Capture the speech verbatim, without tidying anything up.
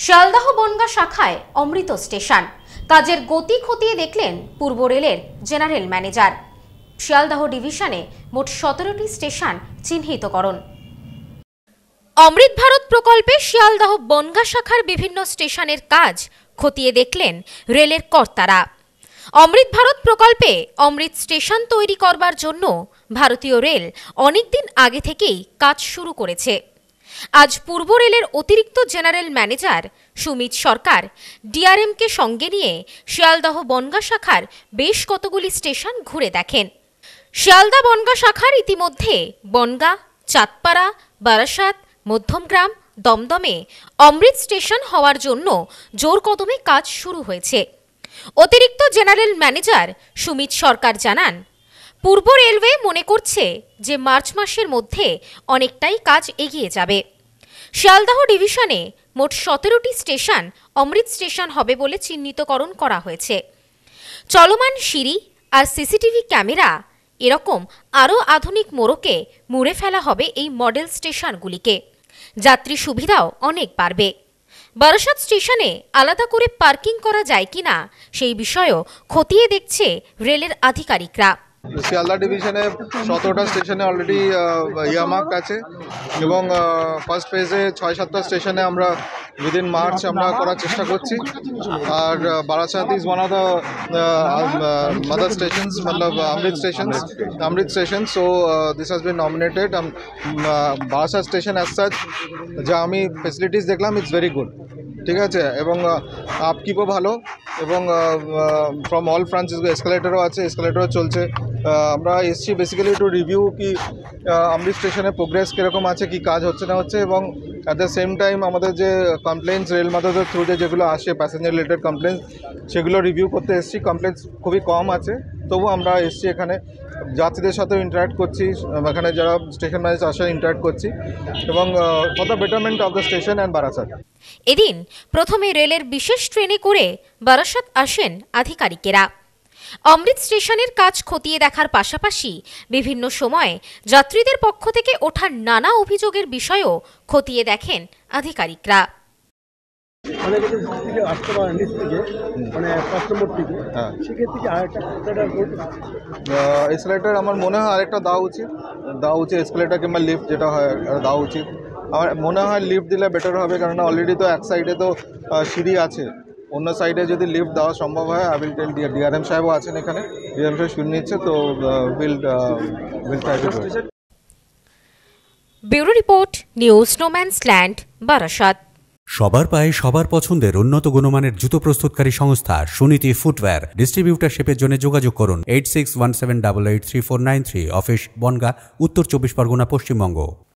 শিয়ালদহ বনগাঁ শাখায় অমৃত স্টেশন কাজের গতি খতিয়ে দেখলেন পূর্ব রেলের জেনারেল ম্যানেজার। শিয়ালদহ ডিভিশনে মোট সতেরোটি স্টেশন চিহ্নিতকরণ। অমৃত ভারত প্রকল্পে শিয়ালদহ বনগাঁ শাখার বিভিন্ন স্টেশনের কাজ খতিয়ে দেখলেন রেলের কর্তারা। অমৃত ভারত প্রকল্পে অমৃত স্টেশন তৈরি করবার জন্য ভারতীয় রেল অনেকদিন আগে থেকেই কাজ শুরু করেছে। আজ পূর্ব রেলের অতিরিক্ত জেনারেল ম্যানেজার সুমিত সরকার ডিআরএমকে সঙ্গে নিয়ে শিয়ালদহ বনগাঁ শাখার বেশ কতগুলি স্টেশন ঘুরে দেখেন। শিয়ালদহ বনগাঁ শাখার ইতিমধ্যে বনগাঁ, চাঁদপাড়া, বারাসাত, মধ্যমগ্রাম, দমদমে অমৃত স্টেশন হওয়ার জন্য জোর কদমে কাজ শুরু হয়েছে। অতিরিক্ত জেনারেল ম্যানেজার সুমিত সরকার জানান, পূর্ব রেলওয়ে মনে করছে যে মার্চ মাসের মধ্যে অনেকটাই কাজ এগিয়ে যাবে। শিয়ালদহ ডিভিশনে মোট সতেরোটি স্টেশন অমৃত স্টেশন হবে বলে চিহ্নিতকরণ করা হয়েছে। চলমান সিঁড়ি আর সিসিটিভি ক্যামেরা এরকম আরও আধুনিক মোড়কে মুড়ে ফেলা হবে এই মডেল স্টেশনগুলিকে। যাত্রী সুবিধাও অনেক বাড়বে। বারাসাত স্টেশনে আলাদা করে পার্কিং করা যায় কিনা সেই বিষয়েও খতিয়ে দেখছে রেলের আধিকারিকরা। শিয়ালদা ডিভিশনে সতেরোটা স্টেশনে অলরেডি ইয়ামার্ক আছে এবং ফার্স্ট ফেজে ছয় সাতটা স্টেশনে আমরা উইদিন মার্চ আমরা করার চেষ্টা করছি। আর Barasat is one of the mother stations মতলব Amrit stations Amrit station so this has been nominated. Barasat station as such যা আমি ফেসিলিটিস দেখলাম ইটস ভেরি গুড, ঠিক আছে, এবং আপকিপও ভালো এবং ফ্রম অল ফ্রান্স এসকালেটারও আছে, এসকালেটারও চলছে। আমরা এসছি বেসিক্যালি টু রিভিউ কি অমৃত স্টেশনের প্রোগ্রেস কীরকম আছে, কি কাজ হচ্ছে না হচ্ছে, এবং অ্যাট দ্য সেম টাইম আমাদের যে কমপ্লেন্টস রেল মাদারদের থ্রুতে যেগুলো আসে প্যাসেঞ্জার রিলেটেড কমপ্লেন্টস সেগুলো রিভিউ করতে এসছি। কমপ্লেন্টস খুবই কম আছে, তবু আমরা এসছি এখানে যাত্রীদের সাথেও ইন্টারাক্ট করছি, এখানে যারা স্টেশন ম্যানেজার আসে ইন্টারাক্ট করছি এবং for the betterment of the station and Barasat. এদিন প্রথমে রেলের বিশেষ ট্রেনে করে বারাসাত আসেন আধিকারিকেরা। অমৃত স্টেশনের কাজ খতিয়ে দেখার পাশাপাশি বিভিন্ন সময়ে যাত্রীদের পক্ষ থেকে ওঠা নানা অভিযোগের বিষয়েও খতিয়ে দেখেন আধিকারিকরা। এসকেলেটার আমার মনে হয় আরেকটা দেওয়া উচিত দেওয়া উচিত এসকেলেটার কিংবা লিফট যেটা হয় দেওয়া উচিত। আমার মনে হয় লিফট দিলে বেটার হবে, কারণ অলরেডি তো এক সাইডে তো সিঁড়ি আছে, অন্য সাইডে যদি লিফট দেওয়া সম্ভব হয় আই উইল টেল ডিআরএম সাহেবও আছেন এখানে, ডিআরএম সাহেব শুনে নিচ্ছে, তো will will try to do it. Bureau report, news no man's land, Barasat. সবার পায়ে সবার পছন্দের উন্নত গুণমানের জুতো প্রস্তুতকারী সংস্থা সুনীতি ফুটওয়্যার ডিস্ট্রিবিউটারশিপের জন্য যোগাযোগ করুন eight six one seven double eight three four nine three. Office Bongaon, Uttar Chabbish Pargana, Paschimbanga.